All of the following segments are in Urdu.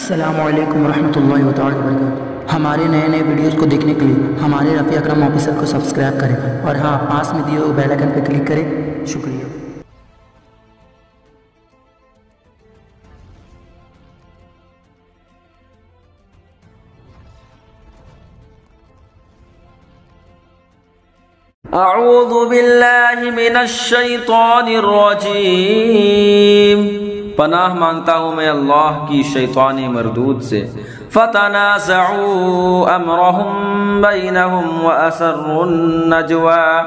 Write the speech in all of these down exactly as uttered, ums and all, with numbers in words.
السلام علیکم ورحمۃ اللہ تعالیٰ وبرکاتہ۔ ہمارے نئے نئے ویڈیوز کو دیکھنے کے لیے ہمارے رفیع اکرم آفیسر کو سبسکرائب کریں اور ہاں پاس میں دیے ہوئے بیل آئیکن پہ کلک کریں۔ شکریہ۔ اعوذ باللہ من الشیطان الرجیم، پناہ مانگتا ہوں میں اللہ کی شیطانی مردود سے۔ فتنازعوا امرهم بینہم واسروا النجوى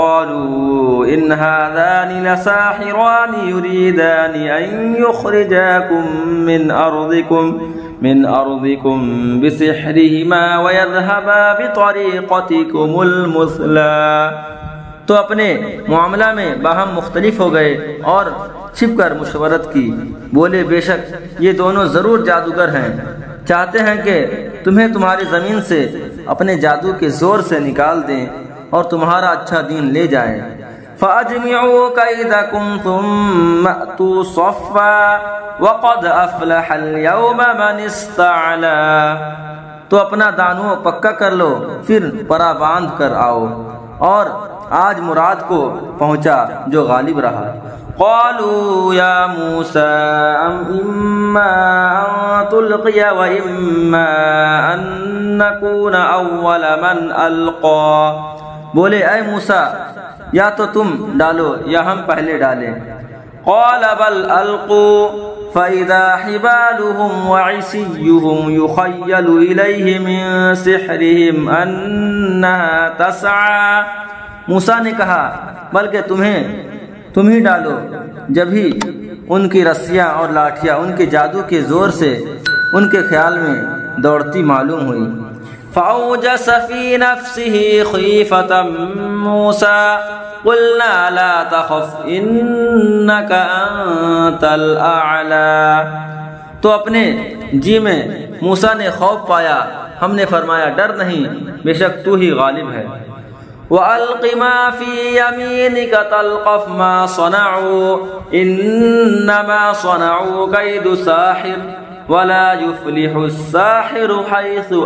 قالوا ان هذان لساحران يريدان ان يخرجاكم من ارضكم من ارضكم بسحرهما ويذهبا بطريقتكم المثلى۔ تو اپنے معاملہ میں باہم مختلف ہو گئے اور چھپ کر مشورت کی، بولے بے شک یہ دونوں ضرور جادوگر ہیں، چاہتے ہیں کہ تمہیں تمہاری زمین سے اپنے جادو کے زور سے نکال دیں اور تمہارا اچھا دین لے جائیں۔ فَأَجْمِعُوا كَيْدَكُمْ ثُمَّ أْتُوا صَفًّا وَقَدْ أَفْلَحَ الْيَوْمَ مَنِ اسْتَعْلَىٰ۔ تو اپنا دانو پکا کر لو، پھر پرا باندھ کر آؤ، اور آج مراد کو پہنچا جو غالب رہا۔ قالوا یا موسیٰ اما ان تلقی و اما ان نکون اول من القا۔ بولے اے موسیٰ یا تو تم ڈالو یا ہم پہلے ڈالیں۔ قال بل القوا فاذا حبالهم وعصيهم يخيل اليه من سحرهم انها تسعى۔ موسیٰ نے کہا بلکہ تمہیں تم ہی ڈالو، جب ہی ان کی رسیاں اور لاٹھیاں ان کے جادو کے زور سے ان کے خیال میں دوڑتی معلوم ہوئی۔ فَأَوْجَسَ فِي نَفْسِهِ خِيفَةً مُوسَىٰ قُلْنَا لَا تَخَفْ إِنَّكَ أَنتَ الْأَعْلَىٰ۔ تو اپنے جی میں موسیٰ نے خوف پایا، ہم نے فرمایا ڈر نہیں، بے شک تو ہی غالب ہے۔ وَأَلْقِ مَا فِي يَمِينِكَ تَلْقَفْ مَا صَنَعُوا إِنَّمَا صَنَعُوا كَيْدُ سَاحِرٍ وَلَا يُفْلِحُ السَّاحِرُ حَيْثُ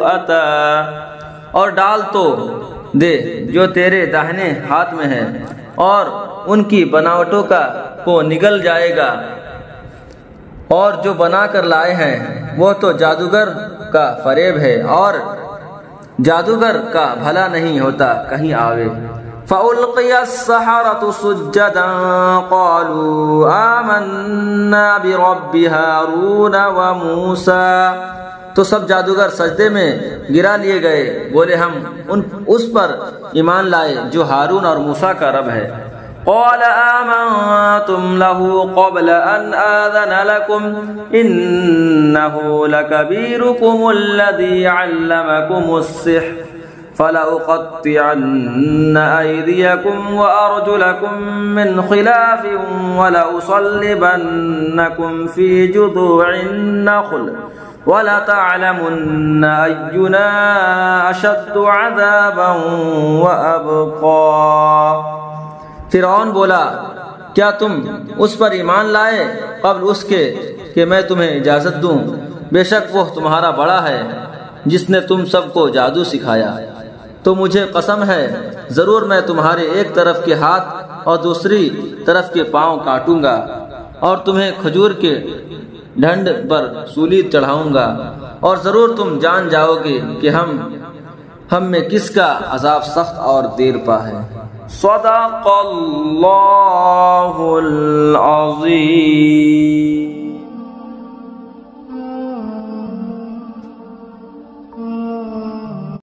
أَتَىٰ۔ اور ڈال تو دے جو تیرے داہنے ہاتھ میں ہے، اور ان کی بناوٹوں کا کو نگل جائے گا، اور جو بنا کر لائے ہیں وہ تو جادوگر کا فریب ہے، اور جادوگر کا بھلا نہیں ہوتا کہیں آوے۔ فَأُلْقِيَ السَّحَرَةُ سُجَّدًا قَالُوا آمَنَّا بِرَبِّ هَارُونَ وَمُوسَىٰ۔ تو سب جادوگر سجدے میں گرا لیے گئے، بولے ہم ان اس پر ایمان لائے جو ہارون اور موسیٰ کا رب ہے۔ قال آمنتم له قبل ان آذن لكم انه لكبيركم الذي علمكم السحر فلأقطعن أيديكم وأرجلكم من خلاف ولأصلبنكم في جذوع النخل وَلَتَعْلَمُنَّ أَيُّنَا أَشَدُّ عَذَابًا وَأَبْقَىٰ۔ فرعون بولا کیا تم اس پر ایمان لائے قبل اس کے کہ میں تمہیں اجازت دوں؟ بے شک وہ تمہارا بڑا ہے جس نے تم سب کو جادو سکھایا۔ تو مجھے قسم ہے ضرور میں تمہارے ایک طرف کے ہاتھ اور دوسری طرف کے پاؤں کاٹوں گا، اور تمہیں کھجور کے ڈھنڈ پر سولی چڑھاؤں گا، اور ضرور تم جان جاؤ گے کہ ہم ہم میں کس کا عذاب سخت اور دیر پا ہے۔ صدق اللہ العظیم۔